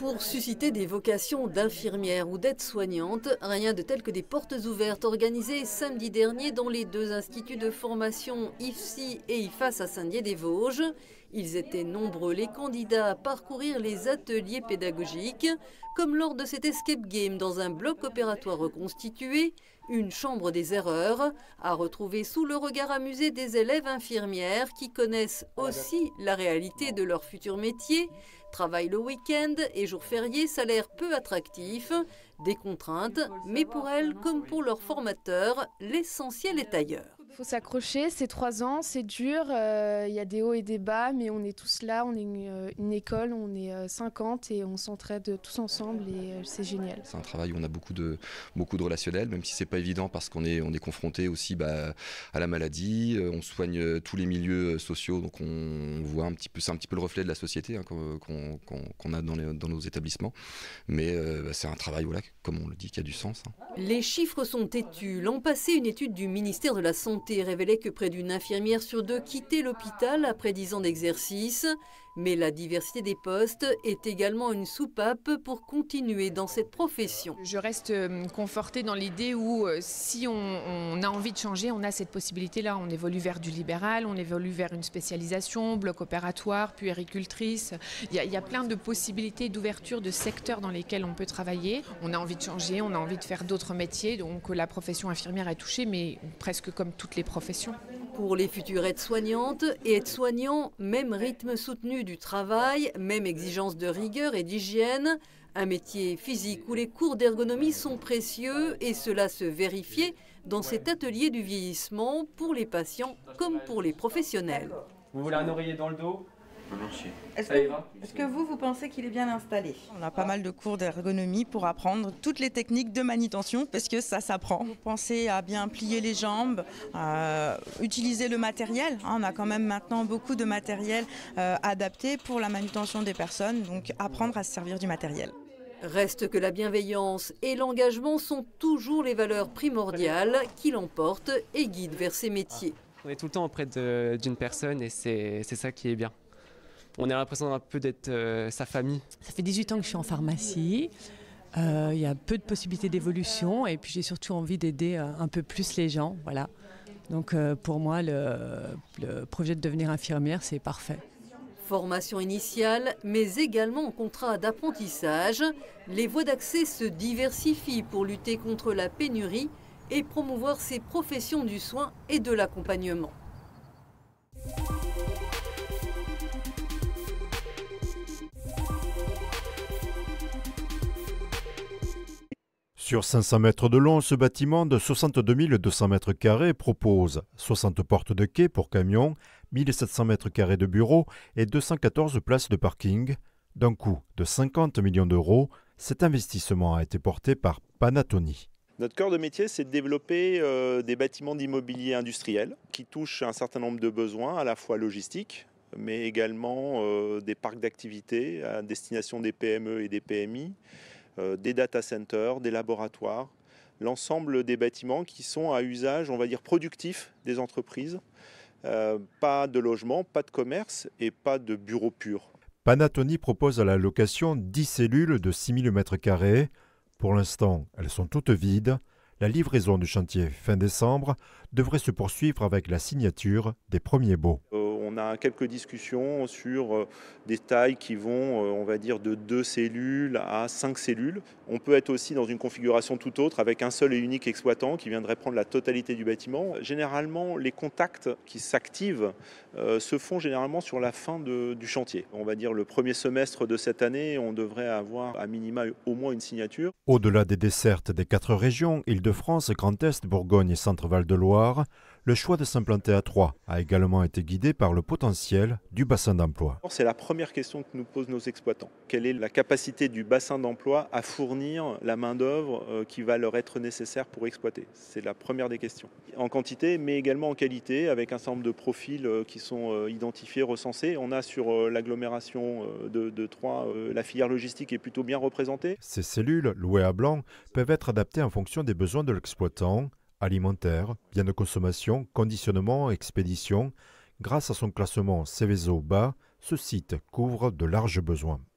Pour susciter des vocations d'infirmières ou d'aides-soignantes, rien de tel que des portes ouvertes organisées samedi dernier dans les deux instituts de formation IFSI et IFAS à Saint-Dié-des-Vosges. Ils étaient nombreux les candidats à parcourir les ateliers pédagogiques, comme lors de cet escape game dans un bloc opératoire reconstitué, une chambre des erreurs, à retrouver sous le regard amusé des élèves infirmières qui connaissent aussi la réalité de leur futur métier. Travail le week-end et jours fériés, salaire peu attractif, des contraintes, mais pour elles comme pour leurs formateurs, l'essentiel est ailleurs. Il faut s'accrocher, c'est 3 ans, c'est dur, y a des hauts et des bas, mais on est tous là, on est une école, on est 50 et on s'entraide tous ensemble et c'est génial. C'est un travail où on a beaucoup de relationnel, même si c'est pas évident parce qu'on est confronté aussi à la maladie, on soigne tous les milieux sociaux, donc on voit un petit peu, c'est un petit peu le reflet de la société qu'on a dans nos établissements, mais c'est un travail, voilà, comme on le dit, qui a du sens. Les chiffres sont têtus. L'an passé, une étude du ministère de la Santé révélait que près d'une infirmière sur 2 quittait l'hôpital après 10 ans d'exercice. Mais la diversité des postes est également une soupape pour continuer dans cette profession. Je reste confortée dans l'idée où si on a envie de changer, on a cette possibilité-là. On évolue vers du libéral, on évolue vers une spécialisation, bloc opératoire, puéricultrice. Il y a plein de possibilités d'ouverture de secteurs dans lesquels on peut travailler. On a envie de changer, on a envie de faire d'autres métiers. Donc la profession infirmière est touchée, mais presque comme toutes les professions. Pour les futures aides-soignantes et aides-soignants, même rythme soutenu du travail, même exigence de rigueur et d'hygiène, un métier physique où les cours d'ergonomie sont précieux et cela se vérifiait dans cet atelier du vieillissement pour les patients comme pour les professionnels. Vous voulez un oreiller dans le dos ? Merci. Est-ce que vous pensez qu'il est bien installé? On a pas mal de cours d'ergonomie pour apprendre toutes les techniques de manutention parce que ça s'apprend. Vous pensez à bien plier les jambes, utiliser le matériel. On a quand même maintenant beaucoup de matériel adapté pour la manutention des personnes, donc apprendre à se servir du matériel. Reste que la bienveillance et l'engagement sont toujours les valeurs primordiales qui l'emportent et guident vers ces métiers. On est tout le temps auprès d'une personne et c'est ça qui est bien. On a l'impression un peu d'être sa famille. Ça fait 18 ans que je suis en pharmacie. Il y a peu de possibilités d'évolution et puis j'ai surtout envie d'aider un peu plus les gens. Voilà. Donc pour moi, le projet de devenir infirmière, c'est parfait. Formation initiale, mais également contrat d'apprentissage. Les voies d'accès se diversifient pour lutter contre la pénurie et promouvoir ces professions du soin et de l'accompagnement. Sur 500 mètres de long, ce bâtiment de 62 200 mètres carrés propose 60 portes de quai pour camions, 1700 mètres carrés de bureaux et 214 places de parking. D'un coût de 50 millions d'euros, cet investissement a été porté par Panattoni. Notre cœur de métier, c'est de développer des bâtiments d'immobilier industriel qui touchent un certain nombre de besoins, à la fois logistiques, mais également des parcs d'activités à destination des PME et des PMI, des data centers, des laboratoires, l'ensemble des bâtiments qui sont à usage, on va dire, productif des entreprises. Pas de logement, pas de commerce et pas de bureaux purs. Panattoni propose à la location 10 cellules de 6000 m². Pour l'instant, elles sont toutes vides. La livraison du chantier fin décembre devrait se poursuivre avec la signature des premiers baux. On a quelques discussions sur des tailles qui vont, on va dire, de 2 cellules à 5 cellules. On peut être aussi dans une configuration tout autre avec un seul et unique exploitant qui viendrait prendre la totalité du bâtiment. Généralement, les contacts qui s'activent se font généralement sur la fin du chantier. On va dire le premier semestre de cette année, on devrait avoir à minima au moins une signature. Au-delà des dessertes des 4 régions, Île-de-France, Grand Est, Bourgogne et Centre-Val de Loire, le choix de s'implanter à Troyes a également été guidé par le potentiel du bassin d'emploi. C'est la première question que nous posent nos exploitants. Quelle est la capacité du bassin d'emploi à fournir la main-d'œuvre qui va leur être nécessaire pour exploiter? C'est la première des questions. En quantité, mais également en qualité, avec un certain nombre de profils qui sont identifiés, recensés. On a sur l'agglomération de Troyes, la filière logistique est plutôt bien représentée. Ces cellules, louées à blanc, peuvent être adaptées en fonction des besoins de l'exploitant. Alimentaire, biens de consommation, conditionnement, expédition. Grâce à son classement Seveso bas, ce site couvre de larges besoins.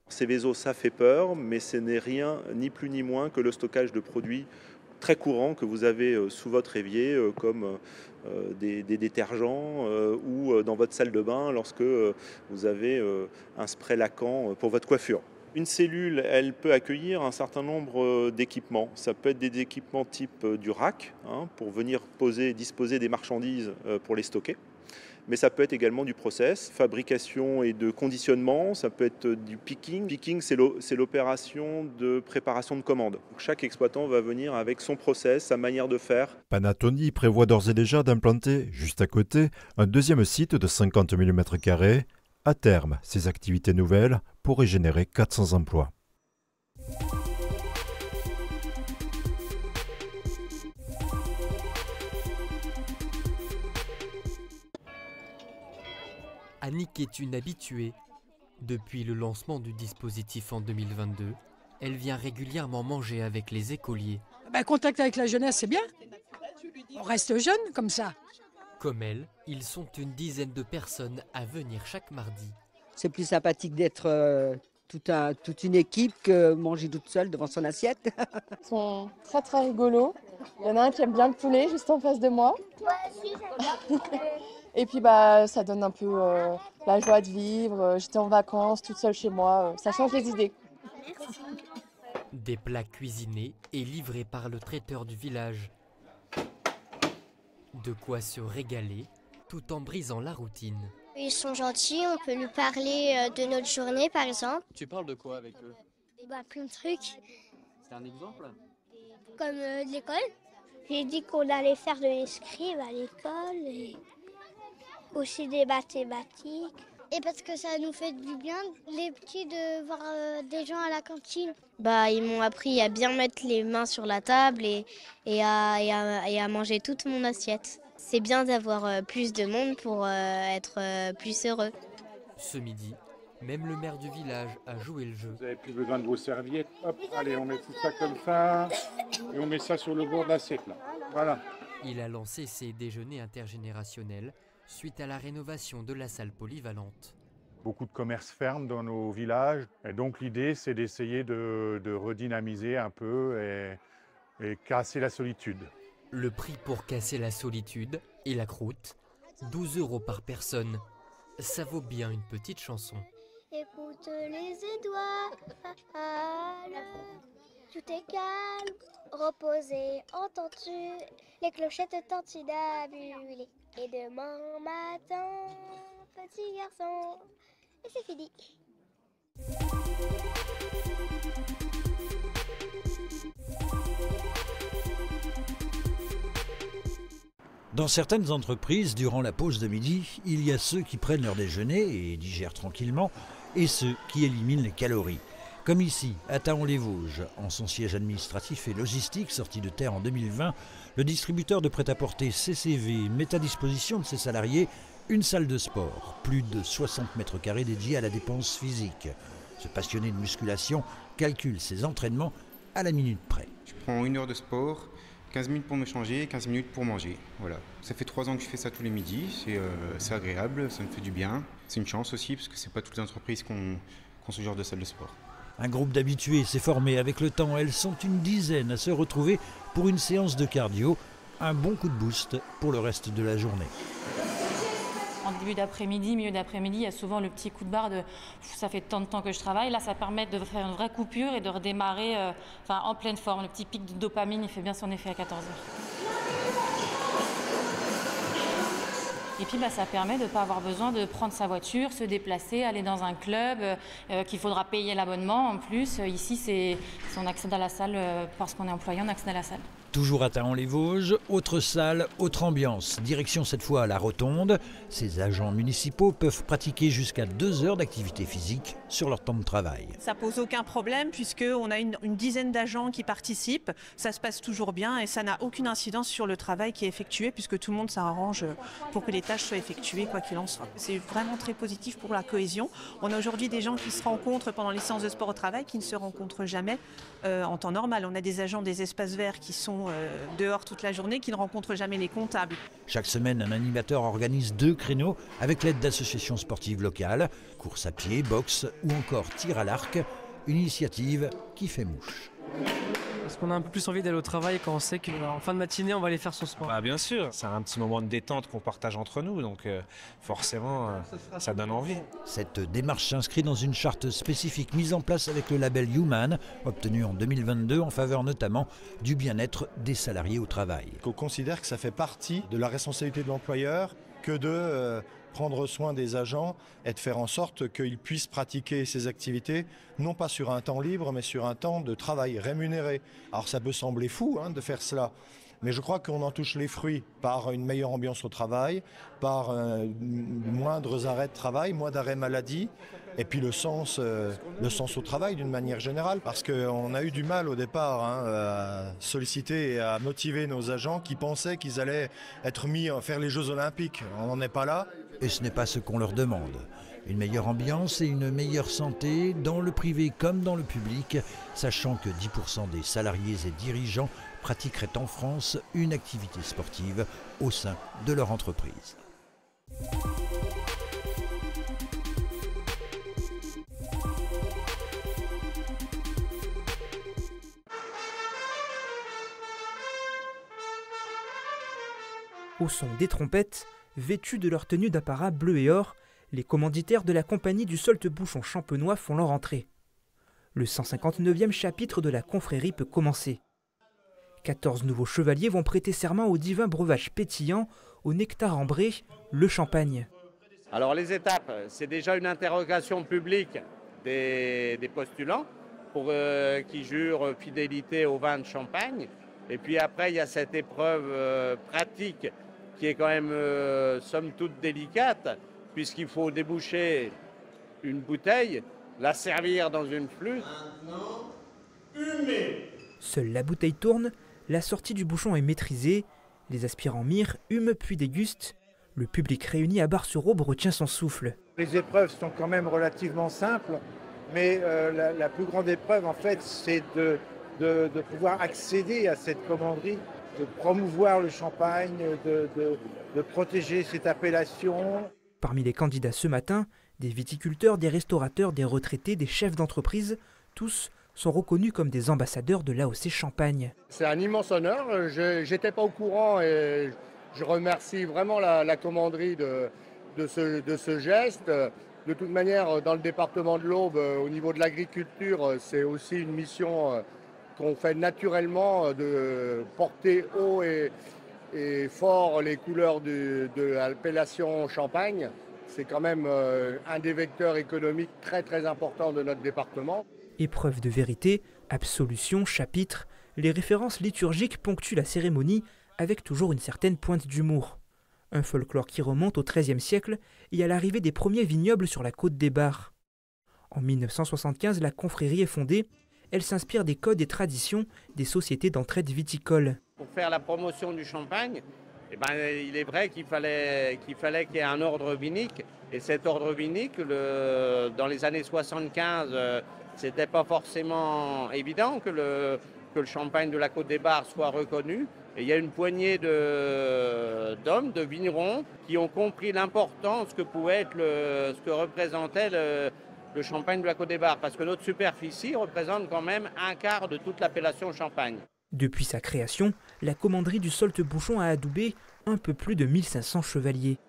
Céveso, ça fait peur, mais ce n'est rien, ni plus ni moins que le stockage de produits très courants que vous avez sous votre évier, comme des détergents ou dans votre salle de bain lorsque vous avez un spray laquant pour votre coiffure. Une cellule, elle peut accueillir un certain nombre d'équipements. Ça peut être des équipements type du rack, pour venir disposer des marchandises pour les stocker. Mais ça peut être également du process, fabrication et de conditionnement, ça peut être du picking. Picking, c'est l'opération de préparation de commandes. Chaque exploitant va venir avec son process, sa manière de faire. Panattoni prévoit d'ores et déjà d'implanter, juste à côté, un deuxième site de 50 000 m². À terme, ces activités nouvelles pourraient générer 400 emplois. Annick est une habituée. Depuis le lancement du dispositif en 2022, elle vient régulièrement manger avec les écoliers. Contact avec la jeunesse, c'est bien. On reste jeune comme ça. Comme elle, ils sont une dizaine de personnes à venir chaque mardi. C'est plus sympathique d'être toute une équipe que manger toute seule devant son assiette. Ils sont très très rigolos. Il y en a un qui aime bien le poulet juste en face de moi. Et puis ça donne un peu la joie de vivre. J'étais en vacances toute seule chez moi. Ça change les idées. Merci. Des plats cuisinés et livrés par le traiteur du village. De quoi se régaler tout en brisant la routine. Ils sont gentils, on peut lui parler de notre journée par exemple. Tu parles de quoi avec eux? Plein de trucs. C'est un exemple? Comme de l'école. J'ai dit qu'on allait faire de l'escrime à l'école et aussi des mathématiques. Et parce que ça nous fait du bien, les petits, de voir des gens à la cantine. Ils m'ont appris à bien mettre les mains sur la table et à manger toute mon assiette. C'est bien d'avoir plus de monde pour être plus heureux. Ce midi, même le maire du village a joué le jeu. Vous n'avez plus besoin de vos serviettes. Hop, allez, on met tout ça comme ça et on met ça sur le bord de l'assiette là. Voilà. Il a lancé ses déjeuners intergénérationnels suite à la rénovation de la salle polyvalente. Beaucoup de commerces ferment dans nos villages et donc l'idée c'est d'essayer de redynamiser un peu et casser la solitude. Le prix pour casser la solitude et la croûte, 12 € par personne. Ça vaut bien une petite chanson. Écoute les étoiles, tout est calme, reposé, entends-tu les clochettes tintinnabulées. Et demain matin, petit garçon, et c'est fini. Dans certaines entreprises, durant la pause de midi, il y a ceux qui prennent leur déjeuner et digèrent tranquillement, et ceux qui éliminent les calories. Comme ici, à Thaon-les-Vosges, en son siège administratif et logistique sorti de terre en 2020, le distributeur de prêt-à-porter CCV met à disposition de ses salariés une salle de sport, plus de 60 m² dédiée à la dépense physique. Ce passionné de musculation calcule ses entraînements à la minute près. Je prends 1 heure de sport, 15 minutes pour me changer, 15 minutes pour manger. Voilà. Ça fait 3 ans que je fais ça tous les midis, c'est agréable, ça me fait du bien. C'est une chance aussi parce que c'est pas toutes les entreprises qui ont ce genre de salle de sport. Un groupe d'habitués s'est formé avec le temps. Elles sont une dizaine à se retrouver pour une séance de cardio. Un bon coup de boost pour le reste de la journée. En début d'après-midi, milieu d'après-midi, il y a souvent le petit coup de barre de ça fait tant de temps que je travaille. Là, ça permet de faire une vraie coupure et de redémarrer en pleine forme. Le petit pic de dopamine, il fait bien son effet à 14h. Et puis ça permet de ne pas avoir besoin de prendre sa voiture, se déplacer, aller dans un club, qu'il faudra payer l'abonnement. En plus, ici, si on accède à la salle, parce qu'on est employé, on accède à la salle. Toujours à Thaon-les-Vosges, autre salle, autre ambiance. Direction cette fois à la Rotonde. Ces agents municipaux peuvent pratiquer jusqu'à 2 heures d'activité physique sur leur temps de travail. Ça pose aucun problème puisqu'on a une dizaine d'agents qui participent. Ça se passe toujours bien et ça n'a aucune incidence sur le travail qui est effectué puisque tout le monde s'arrange pour que les tâches soient effectuées quoi qu'il en soit. C'est vraiment très positif pour la cohésion. On a aujourd'hui des gens qui se rencontrent pendant les séances de sport au travail qui ne se rencontrent jamais en temps normal. On a des agents des espaces verts qui sont dehors toute la journée, qui ne rencontrent jamais les comptables. Chaque semaine, un animateur organise 2 créneaux avec l'aide d'associations sportives locales, course à pied, boxe ou encore tir à l'arc, une initiative qui fait mouche. Parce qu'on a un peu plus envie d'aller au travail quand on sait qu'en fin de matinée, on va aller faire son sport. Bah bien sûr, c'est un petit moment de détente qu'on partage entre nous, donc forcément, ça donne envie. Cette démarche s'inscrit dans une charte spécifique mise en place avec le label Human, obtenu en 2022 en faveur notamment du bien-être des salariés au travail. On considère que ça fait partie de la responsabilité de l'employeur que de prendre soin des agents et de faire en sorte qu'ils puissent pratiquer ces activités, non pas sur un temps libre, mais sur un temps de travail rémunéré. Alors ça peut sembler fou de faire cela, mais je crois qu'on en touche les fruits par une meilleure ambiance au travail, par moindres arrêts de travail, moins d'arrêts maladie, et puis le sens au travail d'une manière générale, parce qu'on a eu du mal au départ à solliciter et à motiver nos agents qui pensaient qu'ils allaient être mis à faire les Jeux Olympiques. On n'en est pas là. Et ce n'est pas ce qu'on leur demande. Une meilleure ambiance et une meilleure santé dans le privé comme dans le public, sachant que 10% des salariés et dirigeants pratiqueraient en France une activité sportive au sein de leur entreprise. Au son des trompettes, vêtus de leur tenue d'apparat bleu et or, les commanditaires de la compagnie du Solte-Bouchon champenois font leur entrée. Le 159e chapitre de la confrérie peut commencer. 14 nouveaux chevaliers vont prêter serment au divin breuvage pétillant, au nectar ambré, le champagne. Alors les étapes, c'est déjà une interrogation publique des postulants pour qui jurent fidélité au vin de Champagne. Et puis après, il y a cette épreuve pratique qui est quand même, somme toute, délicate, puisqu'il faut déboucher une bouteille, la servir dans une flûte. Seule la bouteille tourne, la sortie du bouchon est maîtrisée, les aspirants mirent, hument puis dégustent. Le public réuni à Bar-sur-Aube retient son souffle. Les épreuves sont quand même relativement simples, mais la plus grande épreuve, en fait, c'est de pouvoir accéder à cette commanderie, de promouvoir le champagne, de protéger cette appellation. Parmi les candidats ce matin, des viticulteurs, des restaurateurs, des retraités, des chefs d'entreprise, tous sont reconnus comme des ambassadeurs de l'AOC Champagne. C'est un immense honneur, je n'étais pas au courant et je remercie vraiment la commanderie de ce geste. De toute manière, dans le département de l'Aube, au niveau de l'agriculture, c'est aussi une mission qu'on fait naturellement de porter haut et fort les couleurs de l'appellation Champagne. C'est quand même un des vecteurs économiques très très importants de notre département. Épreuve de vérité, absolution, chapitre, les références liturgiques ponctuent la cérémonie avec toujours une certaine pointe d'humour. Un folklore qui remonte au XIIIe siècle et à l'arrivée des premiers vignobles sur la côte des Bars. En 1975, la confrérie est fondée. Elle s'inspire des codes et traditions des sociétés d'entraide viticole. Pour faire la promotion du champagne, il est vrai qu'il fallait qu'il y ait un ordre vinique. Et cet ordre vinique, dans les années 75, c'était pas forcément évident que le champagne de la Côte des Bars soit reconnu. Et il y a une poignée d'hommes, de vignerons, qui ont compris l'importance que pouvait être ce que représentait le champagne de la Côte des Bars, parce que notre superficie représente quand même un quart de toute l'appellation Champagne. Depuis sa création, la commanderie du Solte-Bouchon a adoubé un peu plus de 1500 chevaliers.